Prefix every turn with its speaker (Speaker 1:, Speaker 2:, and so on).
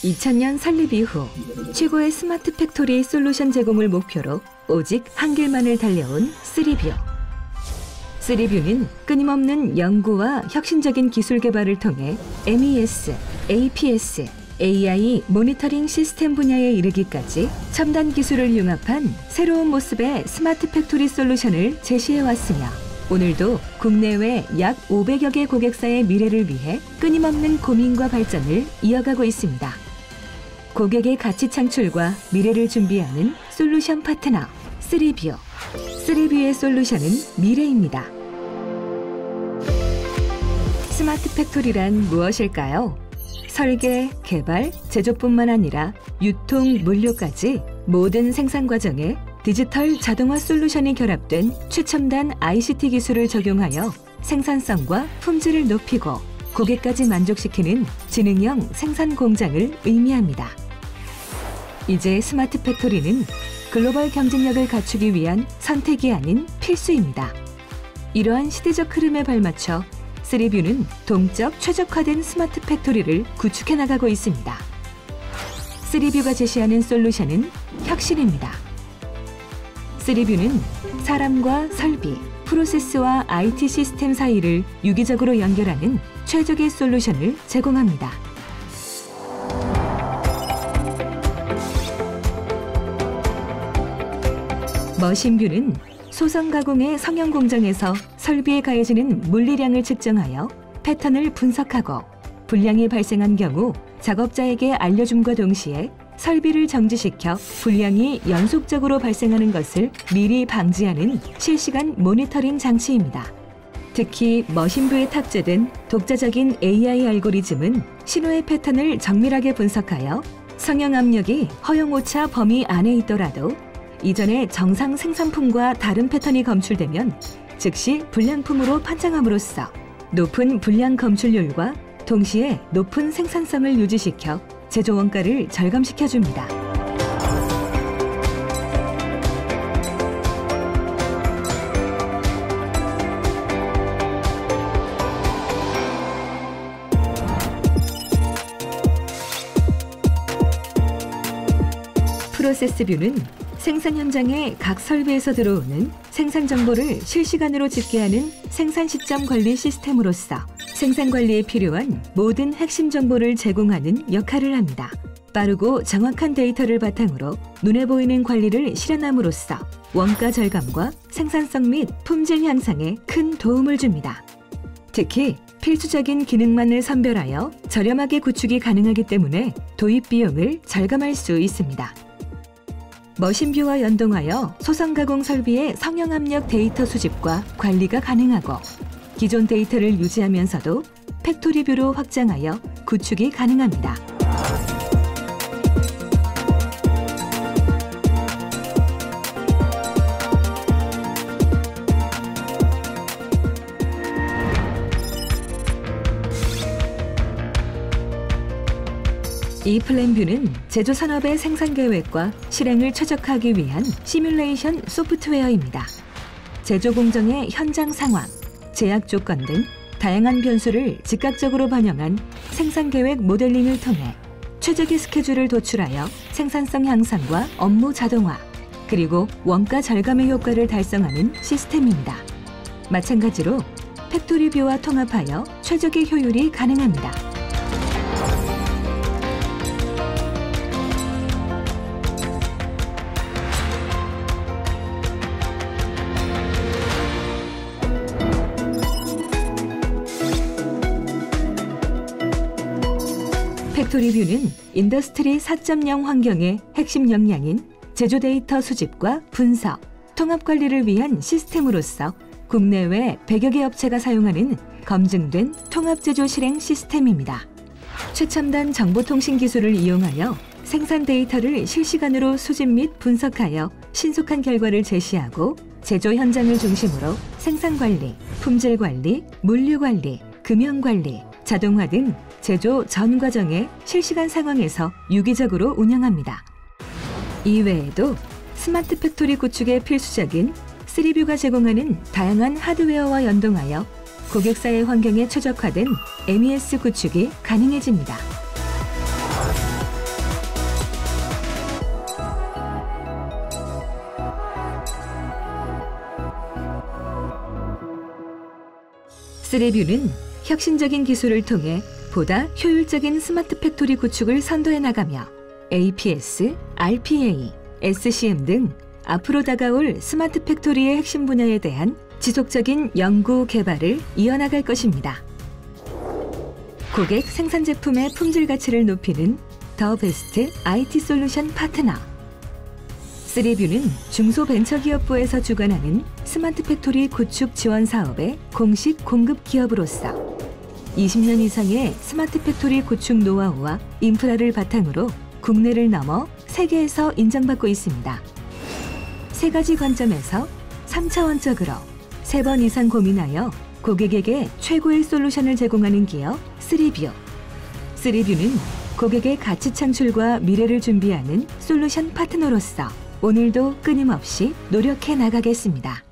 Speaker 1: 2000년 설립 이후 최고의 스마트 팩토리 솔루션 제공을 목표로 오직 한 길만을 달려온 3뷰. 3뷰는 끊임없는 연구와 혁신적인 기술 개발을 통해 MES, APS, AI 모니터링 시스템 분야에 이르기까지 첨단 기술을 융합한 새로운 모습의 스마트 팩토리 솔루션을 제시해왔으며 오늘도 국내외 약 500여 개 고객사의 미래를 위해 끊임없는 고민과 발전을 이어가고 있습니다. 고객의 가치 창출과 미래를 준비하는 솔루션 파트너 3뷰. 3뷰의 솔루션은 미래입니다. 스마트 팩토리란 무엇일까요? 설계, 개발, 제조뿐만 아니라 유통, 물류까지 모든 생산 과정에 디지털 자동화 솔루션이 결합된 최첨단 ICT 기술을 적용하여 생산성과 품질을 높이고 고객까지 만족시키는 지능형 생산 공장을 의미합니다. 이제 스마트 팩토리는 글로벌 경쟁력을 갖추기 위한 선택이 아닌 필수입니다. 이러한 시대적 흐름에 발맞춰 3뷰는 동적 최적화된 스마트 팩토리를 구축해 나가고 있습니다. 3뷰가 제시하는 솔루션은 혁신입니다. 3뷰는 사람과 설비, 프로세스와 IT 시스템 사이를 유기적으로 연결하는 최적의 솔루션을 제공합니다. 머신뷰는 소성 가공의 성형 공정에서 설비에 가해지는 물리량을 측정하여 패턴을 분석하고 불량이 발생한 경우 작업자에게 알려줌과 동시에 설비를 정지시켜 불량이 연속적으로 발생하는 것을 미리 방지하는 실시간 모니터링 장치입니다. 특히 머신뷰에 탑재된 독자적인 AI 알고리즘은 신호의 패턴을 정밀하게 분석하여 성형 압력이 허용오차 범위 안에 있더라도 이전의 정상 생산품과 다른 패턴이 검출되면 즉시 불량품으로 판정함으로써 높은 불량 검출률과 동시에 높은 생산성을 유지시켜 제조 원가를 절감시켜줍니다. 프로세스뷰는 생산 현장의 각 설비에서 들어오는 생산 정보를 실시간으로 집계하는 생산 시점 관리 시스템으로서 생산 관리에 필요한 모든 핵심 정보를 제공하는 역할을 합니다. 빠르고 정확한 데이터를 바탕으로 눈에 보이는 관리를 실현함으로써 원가 절감과 생산성 및 품질 향상에 큰 도움을 줍니다. 특히 필수적인 기능만을 선별하여 저렴하게 구축이 가능하기 때문에 도입 비용을 절감할 수 있습니다. 머신뷰와 연동하여 소성 가공 설비의 성형 압력 데이터 수집과 관리가 가능하고 기존 데이터를 유지하면서도 팩토리뷰로 확장하여 구축이 가능합니다. 이 플랜뷰는 제조 산업의 생산 계획과 실행을 최적화하기 위한 시뮬레이션 소프트웨어입니다. 제조 공정의 현장 상황, 제약 조건 등 다양한 변수를 즉각적으로 반영한 생산 계획 모델링을 통해 최적의 스케줄을 도출하여 생산성 향상과 업무 자동화, 그리고 원가 절감의 효과를 달성하는 시스템입니다. 마찬가지로 팩토리뷰와 통합하여 최적의 효율이 가능합니다. 팩토리뷰는 인더스트리 4.0 환경의 핵심 역량인 제조 데이터 수집과 분석, 통합 관리를 위한 시스템으로서 국내외 100여 개 업체가 사용하는 검증된 통합 제조 실행 시스템입니다. 최첨단 정보통신 기술을 이용하여 생산 데이터를 실시간으로 수집 및 분석하여 신속한 결과를 제시하고 제조 현장을 중심으로 생산 관리, 품질 관리, 물류 관리, 금형 관리, 자동화 등 제조 전 과정의 실시간 상황에서 유기적으로 운영합니다. 이외에도 스마트 팩토리 구축에 필수적인 3뷰가 제공하는 다양한 하드웨어와 연동하여 고객사의 환경에 최적화된 MES 구축이 가능해집니다. 쓰리뷰는 혁신적인 기술을 통해 보다 효율적인 스마트 팩토리 구축을 선도해 나가며 APS, RPA, SCM 등 앞으로 다가올 스마트 팩토리의 핵심 분야에 대한 지속적인 연구 개발을 이어나갈 것입니다. 고객 생산 제품의 품질 가치를 높이는 더 베스트 IT 솔루션 파트너. 쓰리뷰는 중소벤처기업부에서 주관하는 스마트 팩토리 구축 지원 사업의 공식 공급 기업으로서 20년 이상의 스마트 팩토리 구축 노하우와 인프라를 바탕으로 국내를 넘어 세계에서 인정받고 있습니다. 세 가지 관점에서 3차원적으로 3번 이상 고민하여 고객에게 최고의 솔루션을 제공하는 기업 쓰리뷰. 쓰리뷰는 고객의 가치 창출과 미래를 준비하는 솔루션 파트너로서 오늘도 끊임없이 노력해 나가겠습니다.